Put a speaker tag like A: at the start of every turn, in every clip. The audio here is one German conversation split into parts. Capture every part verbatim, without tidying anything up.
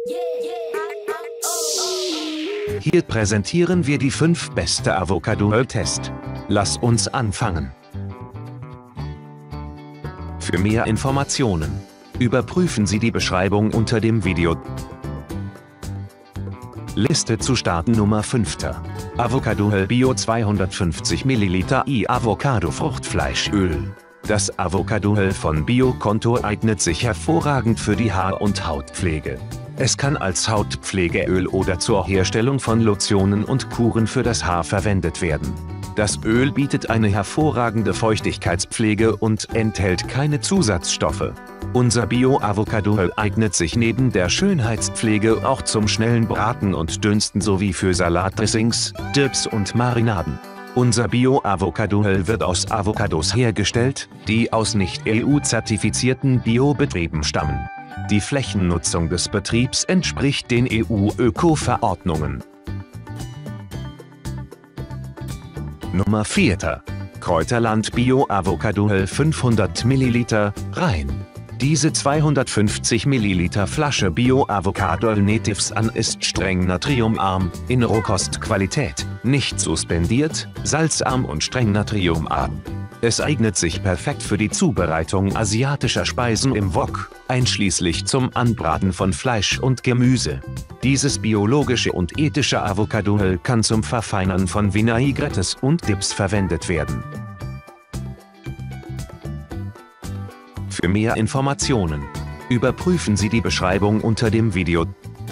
A: Hier präsentieren wir die fünf beste Avocadoöl-Test. Lass uns anfangen. Für mehr Informationen überprüfen Sie die Beschreibung unter dem Video. Liste zu starten Nummer fünf. Avocadoöl Bio zweihundertfünfzig Milliliter I-Avocado-Fruchtfleischöl. Das Avocadoöl von Bioconto eignet sich hervorragend für die Haar- und Hautpflege. Es kann als Hautpflegeöl oder zur Herstellung von Lotionen und Kuren für das Haar verwendet werden. Das Öl bietet eine hervorragende Feuchtigkeitspflege und enthält keine Zusatzstoffe. Unser Bio-Avocadoöl eignet sich neben der Schönheitspflege auch zum schnellen Braten und Dünsten sowie für Salatdressings, Dips und Marinaden. Unser Bio-Avocadoöl wird aus Avocados hergestellt, die aus nicht-E U-zertifizierten Biobetrieben stammen. Die Flächennutzung des Betriebs entspricht den E U-Öko-Verordnungen. Nummer vier. Kräuterland Bio-Avocadoöl fünfhundert Milliliter, rein. Diese zweihundertfünfzig Milliliter Flasche Bio-Avocadoöl Natives an ist streng natriumarm, in Rohkostqualität, nicht suspendiert, salzarm und streng natriumarm. Es eignet sich perfekt für die Zubereitung asiatischer Speisen im Wok, einschließlich zum Anbraten von Fleisch und Gemüse. Dieses biologische und ethische Avocadoöl kann zum Verfeinern von Vinaigrettes und Dips verwendet werden. Für mehr Informationen überprüfen Sie die Beschreibung unter dem Video.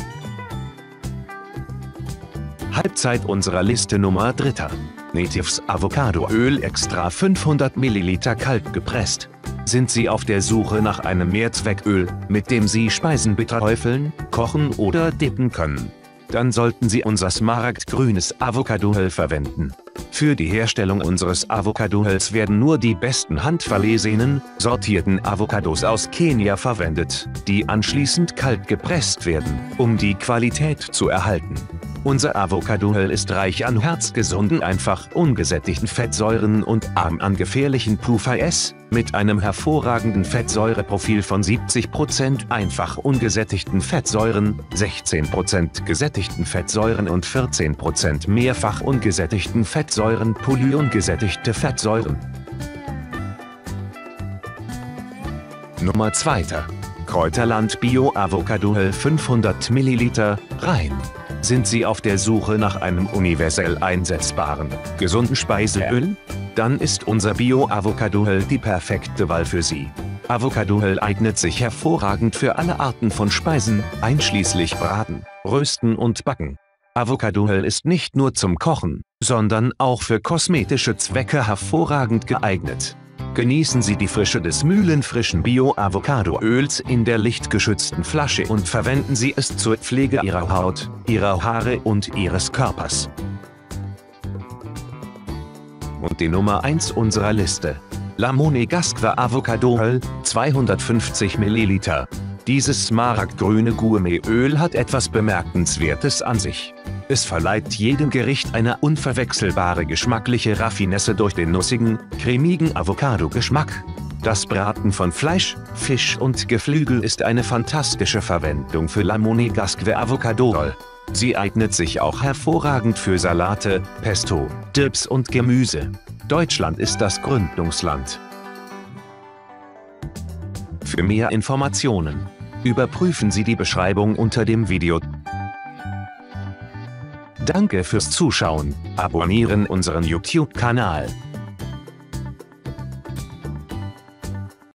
A: Halbzeit unserer Liste Nummer drei. Natives Avocadoöl Extra fünfhundert Milliliter kalt gepresst. Sind Sie auf der Suche nach einem Mehrzwecköl, mit dem Sie Speisen beträufeln, kochen oder dippen können? Dann sollten Sie unser smaragdgrünes Avocadoöl verwenden. Für die Herstellung unseres Avocadoöls werden nur die besten handverlesenen, sortierten Avocados aus Kenia verwendet, die anschließend kalt gepresst werden, um die Qualität zu erhalten. Unser Avocadoöl ist reich an herzgesunden, einfach ungesättigten Fettsäuren und arm an gefährlichen P U V A S, mit einem hervorragenden Fettsäureprofil von siebzig Prozent einfach ungesättigten Fettsäuren, sechzehn Prozent gesättigten Fettsäuren und vierzehn Prozent mehrfach ungesättigten Fettsäuren, polyungesättigte Fettsäuren. Nummer zwei. Kräuterland Bio-Avocadoöl fünfhundert Milliliter, rein. Sind Sie auf der Suche nach einem universell einsetzbaren, gesunden Speiseöl? Dann ist unser Bio-Avocadoöl die perfekte Wahl für Sie. Avocadoöl eignet sich hervorragend für alle Arten von Speisen, einschließlich Braten, Rösten und Backen. Avocadoöl ist nicht nur zum Kochen, sondern auch für kosmetische Zwecke hervorragend geeignet. Genießen Sie die Frische des mühlenfrischen Bio-Avocadoöls in der lichtgeschützten Flasche und verwenden Sie es zur Pflege Ihrer Haut, Ihrer Haare und Ihres Körpers. Und die Nummer eins unserer Liste. La Monégasque Avocadoöl, zweihundertfünfzig Milliliter. Dieses smaragdgrüne Gourmetöl hat etwas Bemerkenswertes an sich. Es verleiht jedem Gericht eine unverwechselbare geschmackliche Raffinesse durch den nussigen, cremigen Avocado-Geschmack. Das Braten von Fleisch, Fisch und Geflügel ist eine fantastische Verwendung für La Monégasque Avocadoöl. Sie eignet sich auch hervorragend für Salate, Pesto, Dips und Gemüse. Deutschland ist das Gründungsland. Für mehr Informationen überprüfen Sie die Beschreibung unter dem Video. Danke fürs Zuschauen, abonnieren unseren YouTube-Kanal.